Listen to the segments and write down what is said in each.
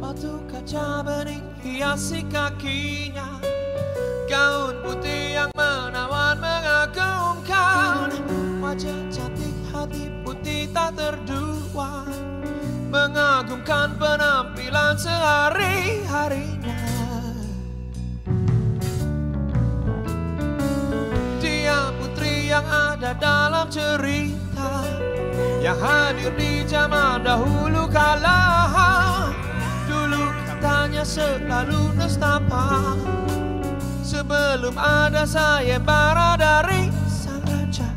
batu kaca bening hiasi kakinya, gaun putih yang menawan mengagumkan, wajah cantik hati putih tak terdua, mengagumkan penampilan sehari-harinya. Dia putri yang ada dalam cerita, yang hadir di zaman dahulu kala. Dulu katanya selalu nestapa, sebelum ada sayembara dari sang raja.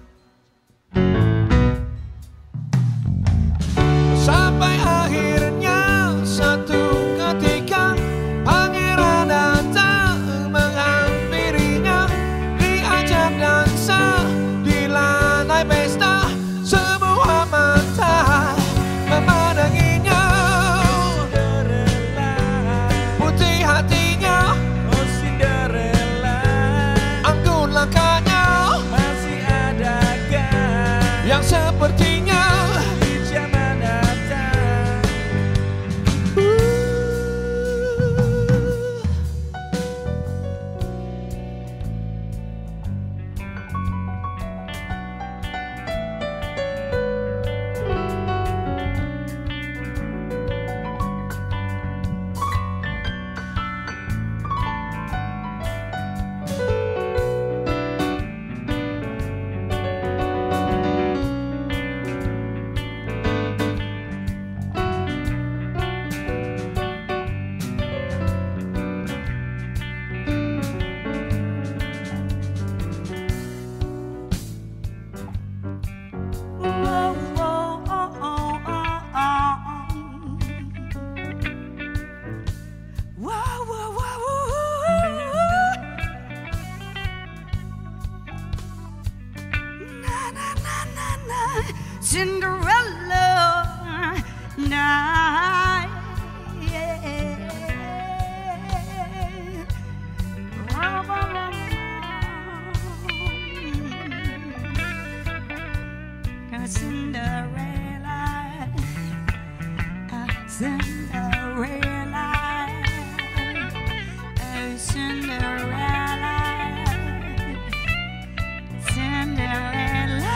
Sampai akhirnya satu ketika pangeran datang menghampirinya, diajak dansa di lantai pesta. Semua mata memandanginya, putih hatinya, Oh Cinderella, anggun langkahnya, masih adakah yang sepertinya di zaman datang? Cinderella night. Cinderella, Cinderella, Cinderella, Cinderella.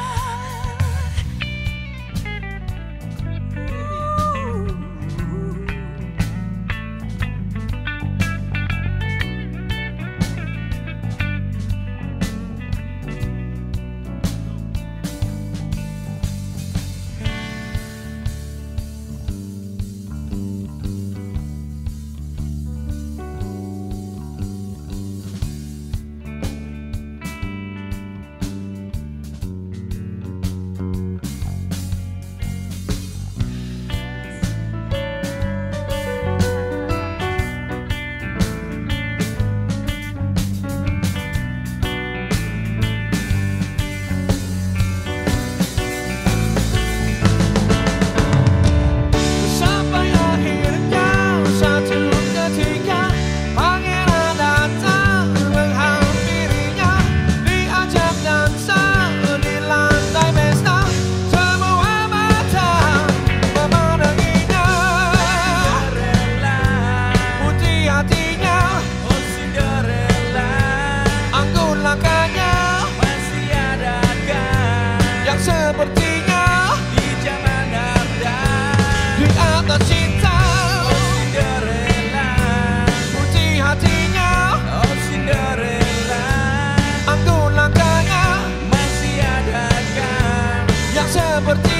Sepertinya Di zaman datang, di atas cinta, Oh Cinderella, putih hatinya, Oh Cinderella, anggun langkahnya, masih adakah yang seperti